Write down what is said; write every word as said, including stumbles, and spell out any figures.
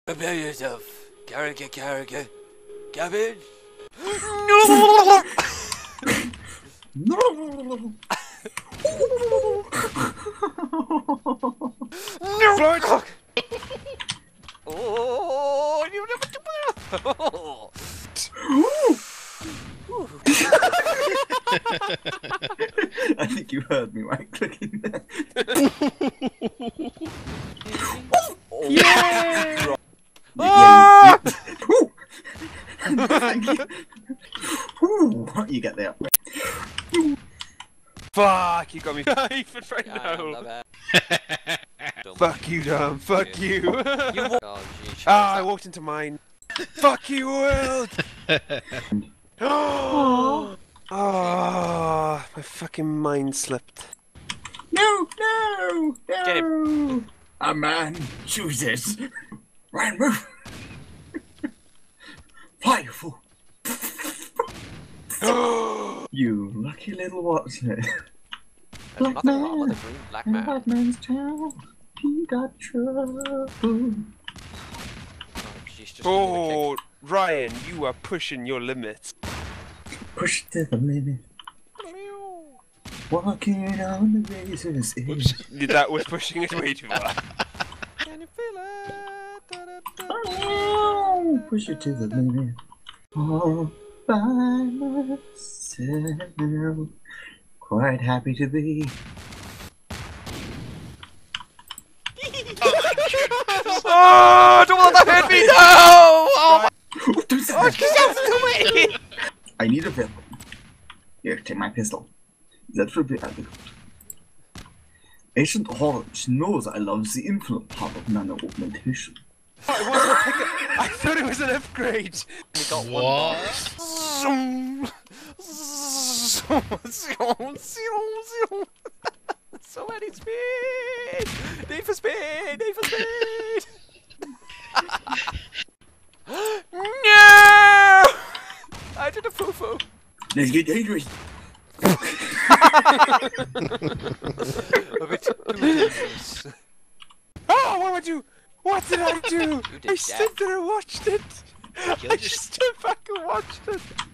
Prepare yourself. Carrot, carrot, cabbage. No! No! No! Oh, you never do. I think you heard me right clicking there. Oh. Yeah! Ah! Ooh. Thank you. Ooh, you get there. Fuck, you got me knifed right Yeah, now. Don't Fuck you, Dom. Fuck you. You wa- oh, geez, Ah, I walked into mine. Fuck you, world. Oh, oh, my fucking mind slipped. No, no, no. Get him. A man chooses. Ryan, move. Fly, you fool. You lucky little what's it? There's Black nothing wrong man. with a green black In man. Black man's town, he got trouble. Oh, she's just Oh, Ryan, you are pushing your limits. Push to the limit. Walking on the razor's edge. That was pushing it way too far. Can you feel it? Da, da, da. Oh, push it to the limit. All by myself. Quite happy to be. Oh, don't let that hit me! No! Oh, Do something. my God. I need a pistol. Here, take my pistol. That should be adequate. Agent Orange knows I love the infinite power of nano augmentation. It wasn't a pick I thought it was an upgrade. We got one What? box. Zoom. Zoom, zoom, zoom, zoom. So many speed! Need for speed! Need for speed! No! I did a foo-foo. Let's get dangerous. A bit too dangerous. Oh, what did I do? What did I do? You did I that. stood there and watched it. Killed I your- just stood back and watched it.